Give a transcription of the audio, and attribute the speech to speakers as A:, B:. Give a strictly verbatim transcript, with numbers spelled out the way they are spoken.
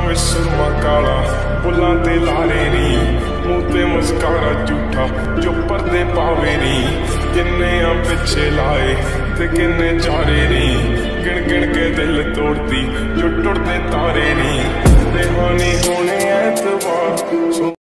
A: ਵਿੱਚ ਸੁਰਮਾ ਕਾਲਾ, ਬੁੱਲਾਂ ਤੇ ਲਾਰੇ ਨੀ, ਮੂੰਹ ਤੇ ਮੁਸਕਾਰਾ ਝੂਠਾ ਜੋ ਪਰਦੇ ਪਾਵੇ ਨੀ। ਕਿੰਨੇ ਆ ਪਿੱਛੇ ਲਾਏ ਤੇ ਕਿੰਨੇ ਚਾਰੇ ਨੀ, ਗਿਣ ਗਿਣ ਕੇ ਦਿਲ ਤੋੜਦੀ ਜੋ ਟੁੱਟਦੇ ਤਾਰੇ ਨੀ। ਦੇਵਾਨੀ ਹੋਣ